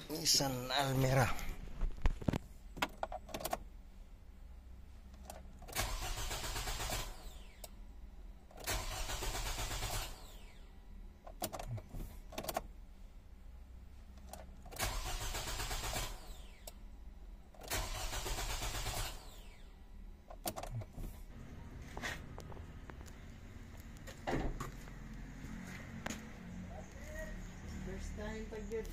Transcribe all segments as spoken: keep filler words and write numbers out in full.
Nissan Almera. First time pag yun.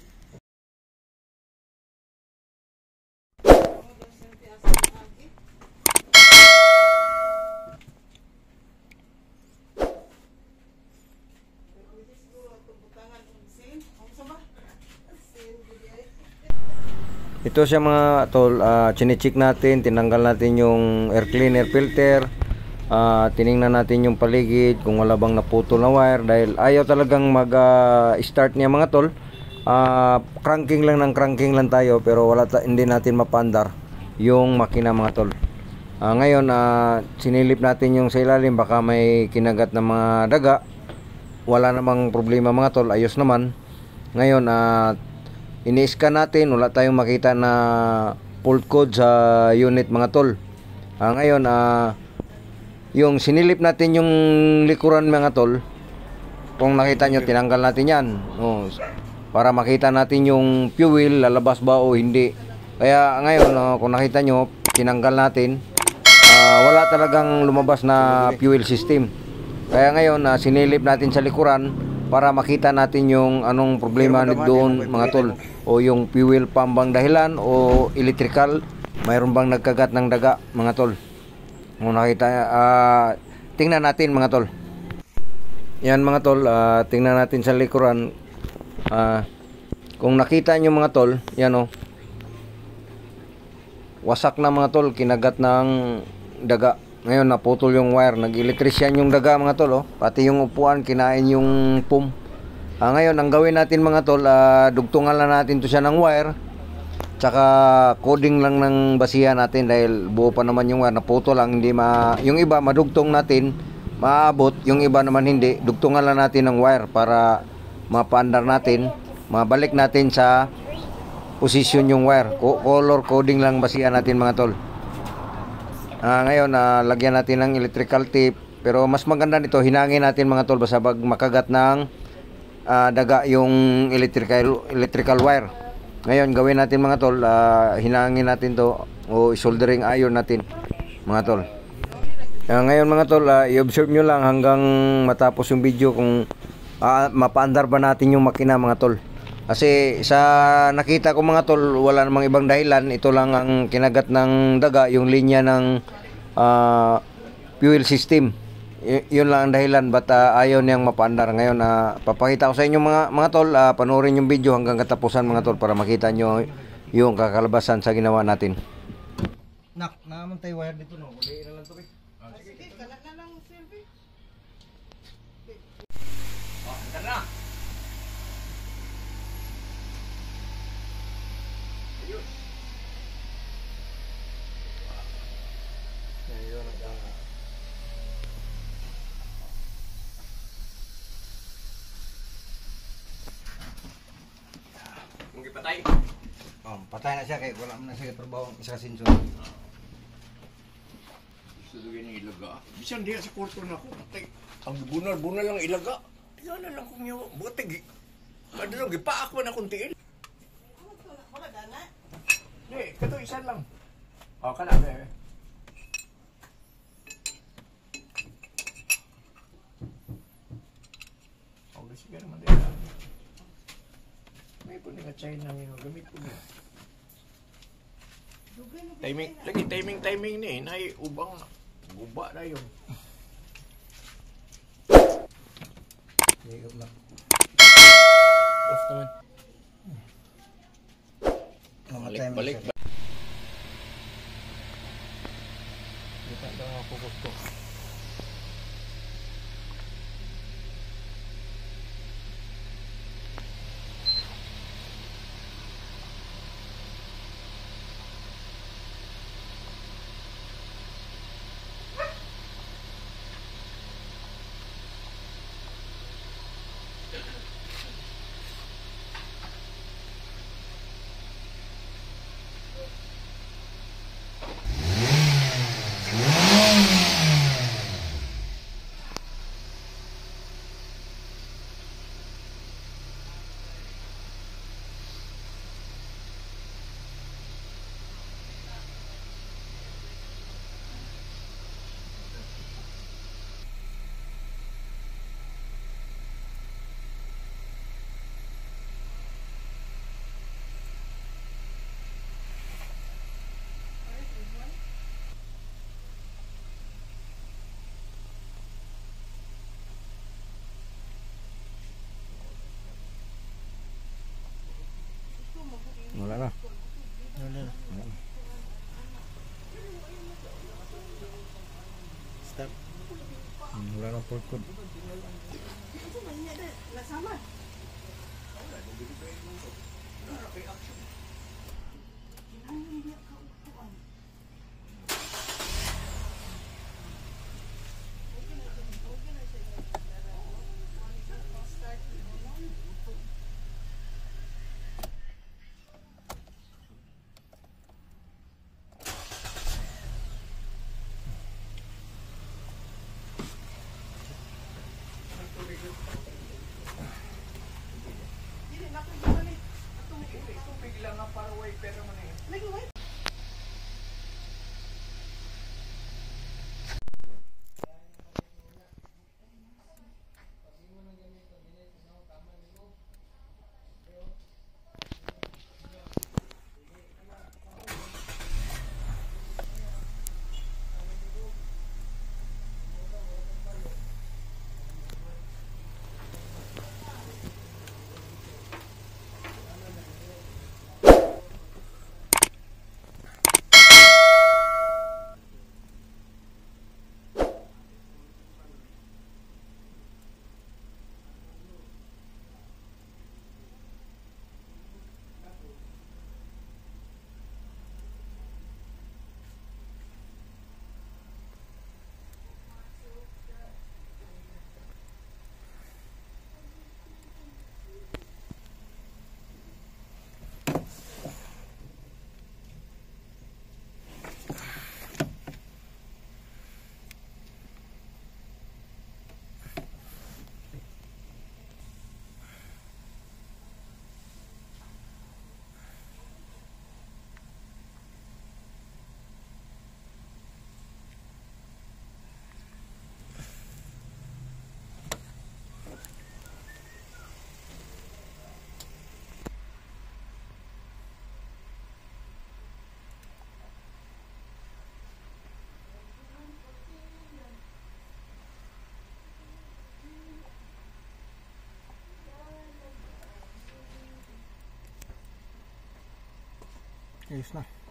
Ito siya mga tol, uh, chine-check natin, tinanggal natin yung air cleaner filter, uh, tiningnan natin yung paligid kung wala bang naputol na wire dahil ayaw talagang mag-start uh, niya mga tol. Uh, cranking lang ng cranking lang tayo pero wala ta hindi natin mapandar yung makina mga tol. Uh, ngayon uh, sinilip natin yung sa ilalim, baka may kinagat na mga daga. Wala namang problema mga tol, ayos naman. Ngayon uh, ini-scan natin, wala tayong makita na fault code sa unit mga tol. Uh, ngayon uh, yung sinilip natin yung likuran mga tol, kung nakita nyo tinanggal natin yan, oh, para makita natin yung fuel lalabas ba o hindi. Kaya ngayon uh, kung nakita nyo tinanggal natin, uh, wala talagang lumabas na fuel system. Kaya ngayon uh, sinilip natin sa likuran para makita natin yung anong problema doon mga tol, o yung fuel pump bang dahilan o electrical, mayroon bang nagkagat ng daga mga tol. Kung nakita uh, tingnan natin mga tol. Yan mga tol, uh, tingnan natin sa likuran. Uh, kung nakita nyo mga tol, yan o, wasak na mga tol, kinagat ng daga. Ngayon naputol yung wire, nag-electrician yung daga mga tol, oh. Pati yung upuan kinain yung pump. Ah, ngayon ang gawin natin mga tol, uh, dugtungan lang natin to siya ng wire, tsaka coding lang ng basihan natin dahil buo pa naman yung wire, naputol lang, hindi ma yung iba madugtong natin, maabot, yung iba naman hindi. Dugtungan lang natin ng wire para mapaandar natin, mabalik natin sa position yung wire. Co color coding lang basihan natin mga tol. Uh, ngayon, uh, lagyan natin ng electrical tape. Pero mas maganda nito, hinangin natin mga tol, basta pag makagat ng uh, daga yung electrical, electrical wire. Ngayon, gawin natin mga tol, uh, hinangin natin to o soldering iron natin mga tol. Uh, ngayon mga tol, uh, i-observe nyo lang hanggang matapos yung video kung uh, mapaandar ba natin yung makina mga tol. Kasi sa nakita ko mga tol, wala namang ibang dahilan. Ito lang ang kinagat ng daga, yung linya ng uh, fuel system. Y yun lang ang dahilan, ba't uh, ayaw niyang mapaandar. Ngayon, uh, papakita ko sa inyo mga, mga tol, uh, panoorin yung video hanggang katapusan mga tol para makita nyo yung kakalabasan sa ginawa natin. Nak, naman tayo wire dito no. Uli na lang to. Ah, sige, sige, kalat na lang silbi. Oh, andar na. Ayun. Ayun ang Mungkin patay. Oh, patay na siya kaya wala mo na siya trabaho isa sinso. Gusto gani ilaga. Bisan diya sa kwarto na ako patay. Ang bunal-bunal lang ilaga. Diyan na lang kung yawa. Butig. Kada lang gipaak man akong tiil. Wala gana. Di, kato isa lang. Oh, kana be. Oh, sige naman din. May po nga China niyo gamit po niya. Timing, lagi timing timing ni, nay ubang guba na yun. Ligap na. Off naman. Balik, balik. Kita daw ako gusto. Wala na. Wala na. Stop. Hmm, wala na pork code. Ayos na.